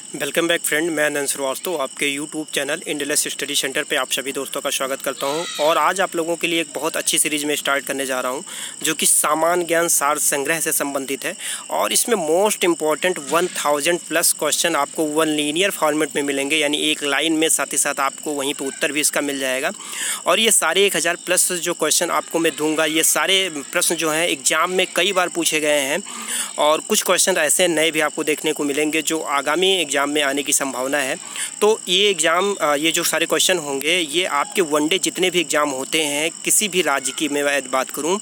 Welcome back friend, मैं अनंत श्रीवास्तव आपके YouTube channel Endless Study Centre पे आप सभी दोस्तों का स्वागत करता हूं। और आज आप लोगों के लिए एक बहुत अच्छी सीरीज़ में स्टार्ट करने जा रहा हूं जो कि सामान्य ज्ञान सार संग्रह से संबंधित है। और इसमें मोस्ट इंपॉर्टेंट 1000 प्लस क्वेश्चन आपको वन लीनियर फॉर्मेट में मिलेंगे, यानी एक लाइन में, साथ ही साथ आपको वहीं पर उत्तर भी इसका मिल जाएगा। और ये सारे 1000 प्लस जो क्वेश्चन आपको मैं दूँगा, ये सारे प्रश्न जो हैं एग्ज़ाम में कई बार पूछे गए हैं और कुछ क्वेश्चन ऐसे नए भी आपको देखने को मिलेंगे जो आगामी एग्ज़ाम में आने की संभावना है। तो ये एग्ज़ाम, ये जो सारे क्वेश्चन होंगे, ये आपके वनडे जितने भी एग्ज़ाम होते हैं किसी भी राज्य की मैं बात करूं,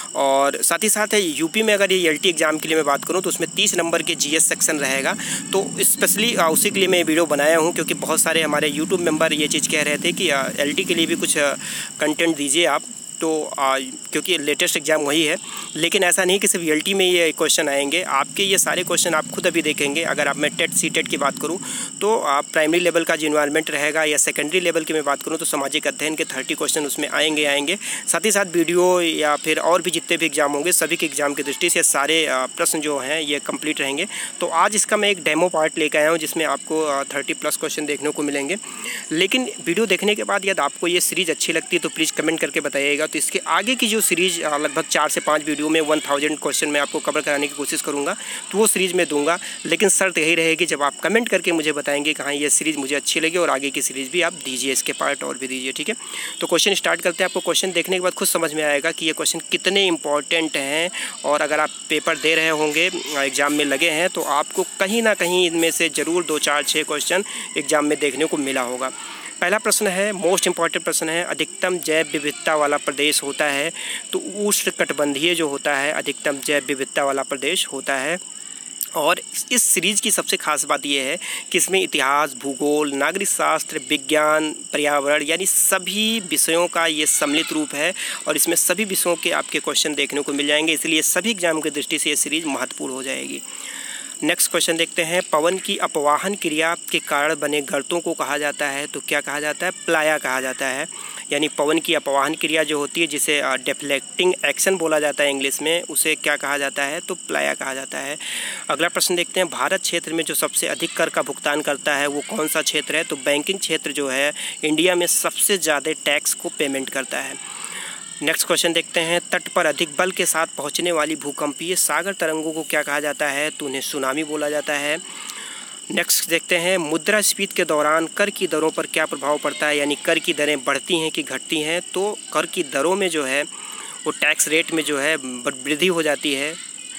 और साथ ही साथ यूपी में अगर ये एलटी एग्ज़ाम के लिए मैं बात करूं तो उसमें 30 नंबर के जीएस सेक्शन रहेगा। तो स्पेशली उसी के लिए मैं वीडियो बनाया हूं, क्योंकि बहुत सारे हमारे यूट्यूब मेंबर ये चीज़ कह रहे थे कि एलटी के लिए भी कुछ कंटेंट दीजिए आप, तो क्योंकि लेटेस्ट एग्ज़ाम वही है। लेकिन ऐसा नहीं कि सिर्फ एलटी में ये क्वेश्चन आएंगे, आपके ये सारे क्वेश्चन आप खुद अभी देखेंगे। अगर आप मैं टेट सीटेट की बात करूं तो आप प्राइमरी लेवल का जो इन्वायरमेंट रहेगा, या सेकेंडरी लेवल की मैं बात करूं तो सामाजिक अध्ययन के 30 क्वेश्चन उसमें आएंगे। साथ ही साथ वीडियो या फिर और भी जितने भी एग्ज़ाम होंगे, सभी के एग्ज़ाम की दृष्टि से सारे प्रश्न जो हैं ये कंप्लीट रहेंगे। तो आज इसका मैं एक डेमो पार्ट लेकर आया हूँ जिसमें आपको 30 प्लस क्वेश्चन देखने को मिलेंगे। लेकिन वीडियो देखने के बाद यदि आपको ये सीरीज़ अच्छी लगती है तो प्लीज़ कमेंट करके बताइएगा। तो इसके आगे की जो सीरीज़ लगभग 4 से 5 वीडियो में 1000 क्वेश्चन मैं आपको कवर कराने की कोशिश करूंगा, तो वो सीरीज़ मैं दूंगा। लेकिन शर्त यही रहेगी जब आप कमेंट करके मुझे बताएंगे कि हाँ ये सीरीज़ मुझे अच्छी लगी, और आगे की सीरीज़ भी आप दीजिए, इसके पार्ट और भी दीजिए, ठीक है। तो क्वेश्चन स्टार्ट करते हैं। आपको क्वेश्चन देखने के बाद खुद समझ में आएगा कि ये क्वेश्चन कितने इंपॉर्टेंट हैं, और अगर आप पेपर दे रहे होंगे, एग्ज़ाम में लगे हैं, तो आपको कहीं ना कहीं इनमें से ज़रूर 2, 4, 6 क्वेश्चन एग्ज़ाम में देखने को मिला होगा। पहला प्रश्न है, मोस्ट इंपॉर्टेंट प्रश्न है, अधिकतम जैव विविधता वाला प्रदेश होता है तो उष्णकटिबंधीय जो होता है अधिकतम जैव विविधता वाला प्रदेश होता है। और इस सीरीज़ की सबसे खास बात यह है कि इसमें इतिहास, भूगोल, नागरिक शास्त्र, विज्ञान, पर्यावरण, यानी सभी विषयों का ये सम्मिलित रूप है, और इसमें सभी विषयों के आपके क्वेश्चन देखने को मिल जाएंगे। इसलिए सभी एग्जाम की दृष्टि से ये सीरीज़ महत्वपूर्ण हो जाएगी। नेक्स्ट क्वेश्चन देखते हैं। पवन की अपवाहन क्रिया के कारण बने गर्तों को कहा जाता है तो क्या कहा जाता है? प्लाया कहा जाता है। यानी पवन की अपवाहन क्रिया जो होती है, जिसे डिफ्लेक्टिंग एक्शन बोला जाता है इंग्लिश में, उसे क्या कहा जाता है? तो प्लाया कहा जाता है। अगला प्रश्न देखते हैं। भारत क्षेत्र में जो सबसे अधिक कर का भुगतान करता है वो कौन सा क्षेत्र है? तो बैंकिंग क्षेत्र जो है इंडिया में सबसे ज़्यादा टैक्स को पेमेंट करता है। नेक्स्ट क्वेश्चन देखते हैं। तट पर अधिक बल के साथ पहुंचने वाली भूकंपीय सागर तरंगों को क्या कहा जाता है? तो उन्हें सुनामी बोला जाता है। नेक्स्ट देखते हैं। मुद्रास्फीति के दौरान कर की दरों पर क्या प्रभाव पड़ता है? यानी कर की दरें बढ़ती हैं कि घटती हैं? तो कर की दरों में जो है वो टैक्स रेट में जो है वृद्धि हो जाती है।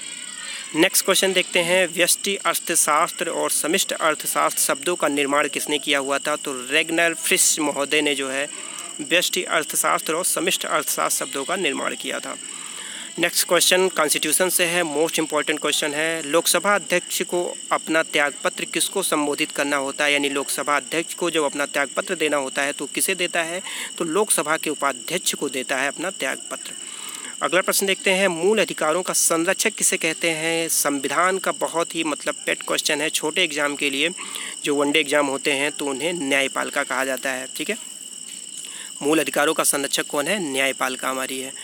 नेक्स्ट क्वेश्चन देखते हैं। व्यष्टि अर्थशास्त्र और समष्टि अर्थशास्त्र शब्दों का निर्माण किसने किया हुआ था? तो रेगनर फ्रिश महोदय ने जो है व्यष्टि अर्थशास्त्र और समष्टि अर्थशास्त्र शब्दों का निर्माण किया था। नेक्स्ट क्वेश्चन कॉन्स्टिट्यूशन से है, मोस्ट इंपॉर्टेंट क्वेश्चन है। लोकसभा अध्यक्ष को अपना त्यागपत्र किसको संबोधित करना होता है? यानी लोकसभा अध्यक्ष को जब अपना त्यागपत्र देना होता है तो किसे देता है? तो लोकसभा के उपाध्यक्ष को देता है अपना त्यागपत्र। अगला प्रश्न देखते हैं। मूल अधिकारों का संरक्षक किसे कहते हैं? संविधान का बहुत ही पेट क्वेश्चन है छोटे एग्जाम के लिए, जो वनडे एग्जाम होते हैं, तो उन्हें न्यायपालिका कहा जाता है, ठीक है। मूल अधिकारों का संरक्षक कौन है? न्यायपालिका हमारी है।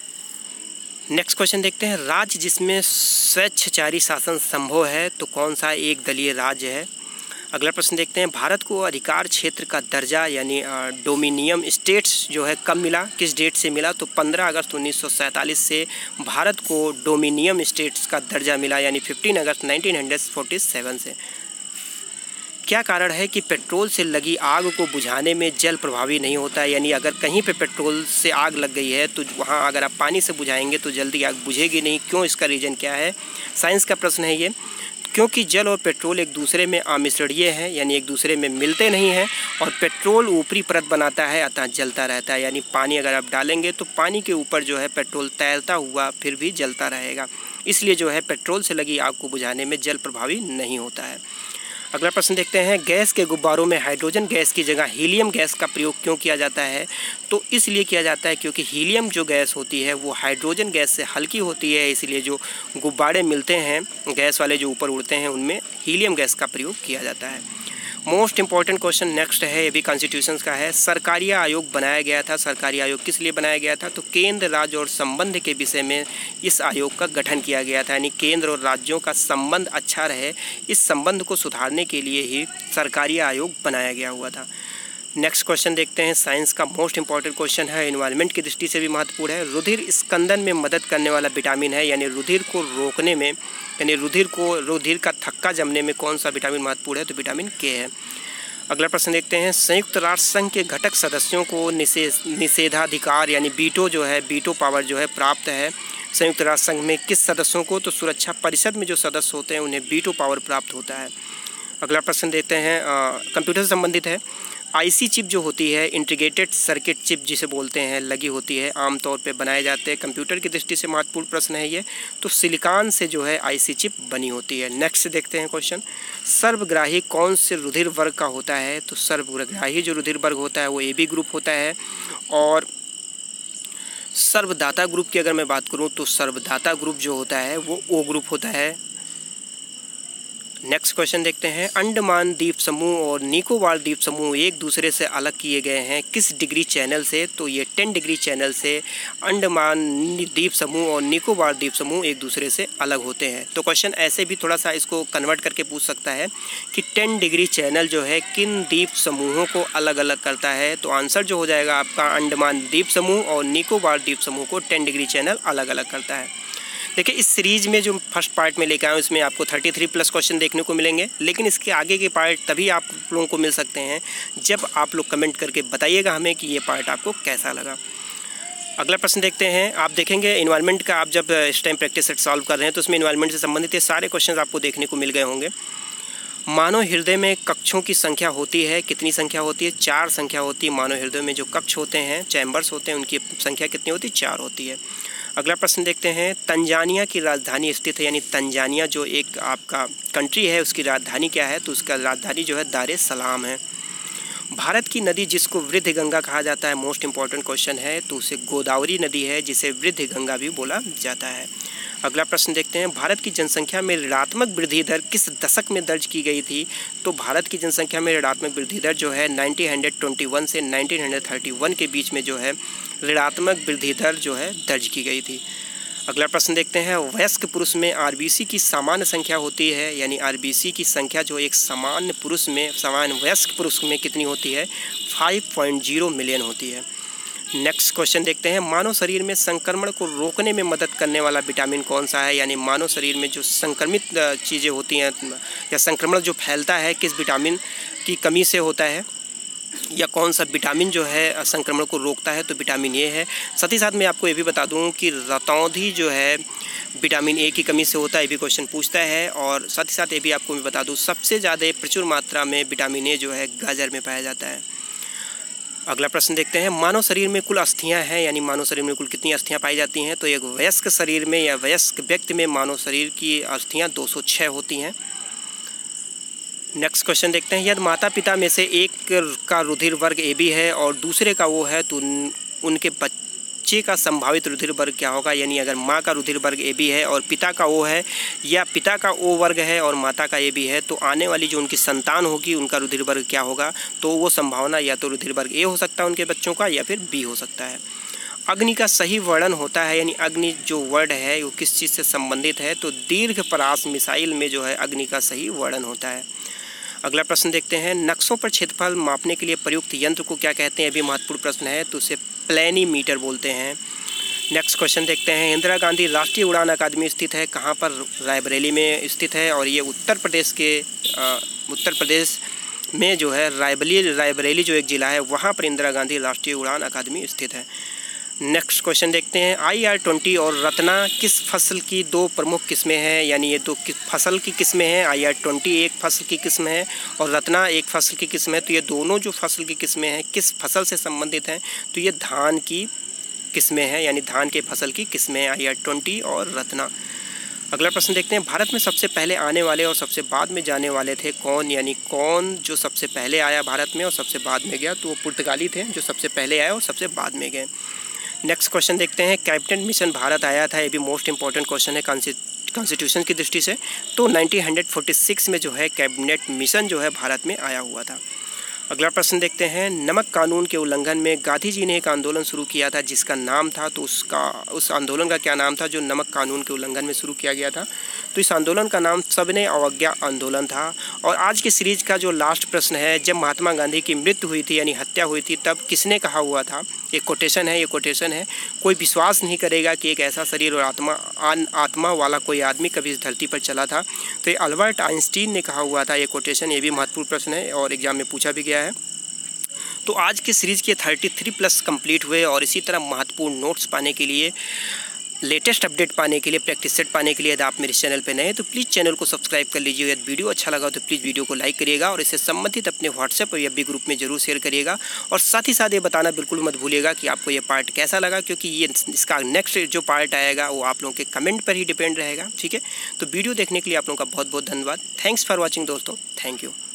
नेक्स्ट क्वेश्चन देखते हैं। राज्य जिसमें स्वेच्छाचारी शासन संभव है तो कौन सा एक दलीय राज्य है? अगला प्रश्न देखते हैं। भारत को अधिकार क्षेत्र का दर्जा यानी डोमिनियन स्टेट्स जो है कब मिला, किस डेट से मिला? तो 15 अगस्त 1947 से भारत को डोमिनियन स्टेट्स का दर्जा मिला, यानी 15 अगस्त 1947 से। क्या कारण है कि पेट्रोल से लगी आग को बुझाने में जल प्रभावी नहीं होता है? यानी अगर कहीं पे पेट्रोल से आग लग गई है तो वहाँ अगर आप पानी से बुझाएंगे तो जल्दी आग बुझेगी नहीं। क्यों? इसका रीज़न क्या है? साइंस का प्रश्न है ये। क्योंकि जल और पेट्रोल एक दूसरे में आमिश्रणीय हैं, यानी एक दूसरे में मिलते नहीं हैं, और पेट्रोल ऊपरी परत बनाता है अतः जलता रहता है। यानी पानी अगर आप डालेंगे तो पानी के ऊपर जो है पेट्रोल तैरता हुआ फिर भी जलता रहेगा। इसलिए जो है पेट्रोल से लगी आग को बुझाने में जल प्रभावी नहीं होता है। अगला प्रश्न देखते हैं। गैस के गुब्बारों में हाइड्रोजन गैस की जगह हीलियम गैस का प्रयोग क्यों किया जाता है? तो इसलिए किया जाता है क्योंकि हीलियम जो गैस होती है वो हाइड्रोजन गैस से हल्की होती है, इसलिए जो गुब्बारे मिलते हैं गैस वाले जो ऊपर उड़ते हैं उनमें हीलियम गैस का प्रयोग किया जाता है। मोस्ट इंपॉर्टेंट क्वेश्चन नेक्स्ट है, ये भी कॉन्स्टिट्यूशन का है। सरकारी आयोग बनाया गया था। सरकारी आयोग किस लिए बनाया गया था? तो केंद्र, राज्य और संबंध के विषय में इस आयोग का गठन किया गया था, यानी केंद्र और राज्यों का संबंध अच्छा रहे, इस संबंध को सुधारने के लिए ही सरकारी आयोग बनाया गया हुआ था। नेक्स्ट क्वेश्चन देखते हैं, साइंस का मोस्ट इंपॉर्टेंट क्वेश्चन है, एनवायरनमेंट की दृष्टि से भी महत्वपूर्ण है। रुधिर स्कंदन में मदद करने वाला विटामिन है, यानी रुधिर को रोकने में, यानी रुधिर का थक्का जमने में कौन सा विटामिन महत्वपूर्ण है? तो विटामिन के है। अगला प्रश्न देखते हैं, संयुक्त राष्ट्र संघ के घटक सदस्यों को निषेधाधिकार यानी वीटो जो है, वीटो पावर जो है प्राप्त है संयुक्त राष्ट्र संघ में किस सदस्यों को? तो सुरक्षा परिषद में जो सदस्य होते हैं उन्हें वीटो पावर प्राप्त होता है। अगला प्रश्न देखते हैं, कंप्यूटर से संबंधित है। आईसी चिप जो होती है, इंटीग्रेटेड सर्किट चिप जिसे बोलते हैं, लगी होती है, आमतौर पे बनाए जाते हैं। कंप्यूटर की दृष्टि से महत्वपूर्ण प्रश्न है ये। तो सिलिकॉन से जो है आईसी चिप बनी होती है। नेक्स्ट देखते हैं क्वेश्चन, सर्वग्राही कौन से रुधिर वर्ग का होता है? तो सर्वग्राही जो रुधिर वर्ग होता है वो AB ग्रुप होता है। और सर्वदाता ग्रुप की अगर मैं बात करूँ तो सर्वदाता ग्रुप जो होता है वो O ग्रुप होता है। नेक्स्ट क्वेश्चन देखते हैं, अंडमान द्वीप समूह और निकोबार द्वीप समूह एक दूसरे से अलग किए गए हैं किस डिग्री चैनल से? तो ये 10 डिग्री चैनल से अंडमान द्वीप समूह और निकोबार द्वीप समूह एक दूसरे से अलग होते हैं। तो क्वेश्चन ऐसे भी थोड़ा सा इसको कन्वर्ट करके पूछ सकता है कि 10 डिग्री चैनल जो है किन द्वीप समूहों को अलग अलग करता है? तो आंसर जो हो जाएगा आपका, अंडमान द्वीप समूह और निकोबार द्वीप समूह को 10 डिग्री चैनल अलग अलग करता है। देखिए, इस सीरीज़ में जो फर्स्ट पार्ट में लेकर आए हैं उसमें आपको 33+ क्वेश्चन देखने को मिलेंगे, लेकिन इसके आगे के पार्ट तभी आप लोगों को मिल सकते हैं जब आप लोग कमेंट करके बताइएगा हमें कि ये पार्ट आपको कैसा लगा। अगला प्रश्न देखते हैं, आप देखेंगे इन्वायरमेंट का, आप जब इस टाइम प्रैक्टिस सेट सॉल्व कर रहे हैं तो उसमें इन्वायरमेंट से संबंधित ये सारे क्वेश्चन आपको देखने को मिल गए होंगे। मानव हृदय में कक्षों की संख्या होती है, कितनी संख्या होती है? 4 संख्या होती है। मानव हृदय में जो कक्ष होते हैं, चैम्बर्स होते हैं, उनकी संख्या कितनी होती है? 4 होती है। अगला प्रश्न देखते हैं, तंजानिया की राजधानी स्थित है, यानी तंजानिया जो एक आपका कंट्री है उसकी राजधानी क्या है? तो उसका राजधानी जो है दार एस सलाम है। भारत की नदी जिसको वृद्ध गंगा कहा जाता है, मोस्ट इंपॉर्टेंट क्वेश्चन है, तो उसे गोदावरी नदी है जिसे वृद्ध गंगा भी बोला जाता है। अगला प्रश्न देखते हैं, भारत की जनसंख्या में ऋणात्मक वृद्धि दर किस दशक में दर्ज की गई थी? तो भारत की जनसंख्या में ऋणात्मक वृद्धि दर जो है 1921 से 1931 के बीच में जो है ऋणात्मक वृद्धि दर जो है दर्ज की गई थी। अगला प्रश्न देखते हैं, वयस्क पुरुष में आरबीसी की सामान्य संख्या होती है, यानी आरबीसी की संख्या जो एक सामान्य पुरुष में, सामान्य वयस्क पुरुष में कितनी होती है? 5.0 मिलियन होती है। नेक्स्ट क्वेश्चन देखते हैं, मानव शरीर में संक्रमण को रोकने में मदद करने वाला विटामिन कौन सा है? यानी मानव शरीर में जो संक्रमित चीज़ें होती हैं या संक्रमण जो फैलता है किस विटामिन की कमी से होता है, या कौन सा विटामिन जो है संक्रमण को रोकता है? तो विटामिन ए है। साथ ही साथ मैं आपको ये भी बता दूं कि रतौंधी जो है विटामिन ए की कमी से होता है, ये भी क्वेश्चन पूछता है। और साथ ही साथ ये भी आपको मैं बता दूं, सबसे ज़्यादा प्रचुर मात्रा में विटामिन ए जो है गाजर में पाया जाता है। अगला प्रश्न देखते हैं, मानव शरीर में कुल अस्थियां हैं, यानी मानव शरीर में कुल कितनी अस्थियां पाई जाती हैं? तो एक वयस्क शरीर में या वयस्क व्यक्ति में मानव शरीर की अस्थियां 206 होती हैं। नेक्स्ट क्वेश्चन देखते हैं, यदि माता पिता में से एक का रुधिर वर्ग AB है और दूसरे का O है तो उनके बच्चे का संभावित रुधिर वर्ग क्या होगा? यानी अगर माँ का रुधिर वर्ग AB है और पिता का O है, या पिता का O वर्ग है और माता का AB है, तो आने वाली जो उनकी संतान होगी उनका रुधिर वर्ग क्या होगा? तो वो संभावना या तो रुधिर वर्ग A हो सकता है उनके बच्चों का, या फिर B हो सकता है। अग्नि का सही वर्णन होता है, यानी अग्नि जो वर्ड है वो किस चीज़ से संबंधित है? तो दीर्घ परास मिसाइल में जो है अग्नि का सही वर्णन होता है। अगला प्रश्न देखते हैं, नक्शों पर क्षेत्रफल मापने के लिए प्रयुक्त यंत्र को क्या कहते हैं? ये भी महत्वपूर्ण प्रश्न है, तो उसे प्लेनीमीटर बोलते हैं। नेक्स्ट क्वेश्चन देखते हैं, इंदिरा गांधी राष्ट्रीय उड़ान अकादमी स्थित है कहाँ पर? रायबरेली में स्थित है, और ये उत्तर प्रदेश में जो है रायबरेली जो एक ज़िला है वहाँ पर इंदिरा गांधी राष्ट्रीय उड़ान अकादमी स्थित है। नेक्स्ट क्वेश्चन देखते हैं, IR-20 और रत्ना किस फसल की 2 प्रमुख किस्में हैं? यानी ये 2 फसल की किस्में हैं। IR-20 एक फसल की किस्म है और रत्ना एक फसल की किस्म है। तो ये दोनों जो फसल की किस्में हैं किस फसल से संबंधित हैं? तो ये धान की किस्में हैं, यानी धान के फसल की किस्में हैं IR-20 और रत्ना। अगला प्रश्न देखते हैं, भारत में सबसे पहले आने वाले और सबसे बाद में जाने वाले थे कौन? यानी कौन जो सबसे पहले आया भारत में और सबसे बाद में गया? तो वो पुर्तगाली थे जो सबसे पहले आए और सबसे बाद में गए। नेक्स्ट क्वेश्चन देखते हैं, कैप्टन मिशन भारत आया था, ये भी मोस्ट इंपॉर्टेंट क्वेश्चन है कॉन्स्टिट्यूशन की दृष्टि से, तो 1946 में जो है कैबिनेट मिशन जो है भारत में आया हुआ था। अगला प्रश्न देखते हैं, नमक कानून के उल्लंघन में गांधी जी ने एक आंदोलन शुरू किया था जिसका नाम था, तो उस आंदोलन का क्या नाम था जो नमक कानून के उल्लंघन में शुरू किया गया था? तो इस आंदोलन का नाम सविनय अवज्ञा आंदोलन था। और आज के सीरीज का जो लास्ट प्रश्न है, जब महात्मा गांधी की मृत्यु हुई थी यानी हत्या हुई थी, तब किसने कहा हुआ था? ये कोटेशन है, कोई विश्वास नहीं करेगा कि एक ऐसा शरीर और आत्मा वाला कोई आदमी कभी इस धरती पर चला था। तो ये अल्बर्ट आइंस्टीन ने कहा हुआ था ये कोटेशन। ये भी महत्वपूर्ण प्रश्न है और एग्जाम में पूछा भी गया है। तो आज के सीरीज़ के 33+ कंप्लीट हुए और इसी तरह महत्वपूर्ण नोट्स पाने के लिए, लेटेस्ट अपडेट पाने के लिए, प्रैक्टिस सेट पाने के लिए यदि आप मेरे चैनल पर नए हैं तो प्लीज़ चैनल को सब्सक्राइब कर लीजिए। यदि वीडियो अच्छा लगा तो प्लीज़ वीडियो को लाइक करिएगा और इससे संबंधित अपने व्हाट्सएप और FB ग्रुप में जरूर शेयर करिएगा। और साथ ही साथ ये बताना बिल्कुल मत भूलिएगा कि आपको ये पार्ट कैसा लगा, क्योंकि ये इसका नेक्स्ट जो पार्ट आएगा वो आप लोगों के कमेंट पर ही डिपेंड रहेगा। ठीक है, तो वीडियो देखने के लिए आप लोगों का बहुत बहुत धन्यवाद। थैंक्स फॉर वॉचिंग दोस्तों, थैंक यू।